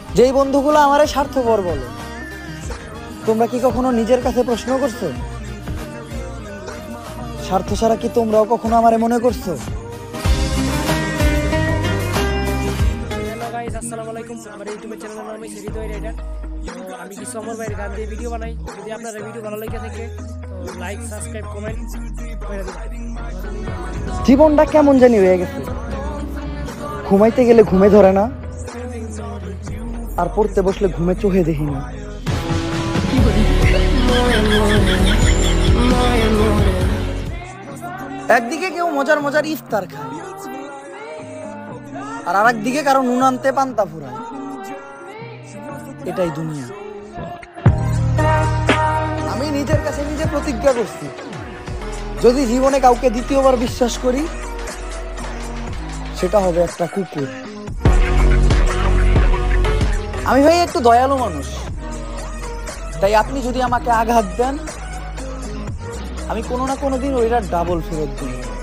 যেই বন্ধুগুলো আমারে স্বার্থপর বলে, তোমরা কি কখনো নিজের কাছে প্রশ্ন করছো স্বার্থ ছাড়া কি তোমরাও কখনো আমারে মনে করছো? হ্যালো গাইস, আসসালামু আলাইকুম। আমার ইউটিউব চ্যানেলের নাম হৃদয় রাইডার। আমি কিছু অমর ভাইয়ের গান দিয়ে ভিডিও বানাই। যদি আপনার ভিডিও ভালো লেগে থাকে তো লাইক, সাবস্ক্রাইব, কমেন্ট করে দিন। জীবনটা কেমন জানি হয়ে গেছে, ঘুমাইতে গেলে ঘুমে ধরে না, আর পড়তে বসলে ঘুমে চোখে দেখি না। একদিকে কেউ মজার মজার ইফতার খায়, আর আরেকদিকে কারো নুন আনতে পান্তা ফুরায়। এটাই দুনিয়া। আমি নিজের কাছে নিজে প্রতিজ্ঞা করছি, যদি জীবনে কাউকে দ্বিতীয়বার বিশ্বাস করি সেটা হবে একটা কুকুর। আমি ভাই একটু দয়ালু মানুষ, তাই আপনি যদি আমাকে আঘাত দেন আমি কোনো না কোনো দিন ওইটা ডাবল ফেরত দিই।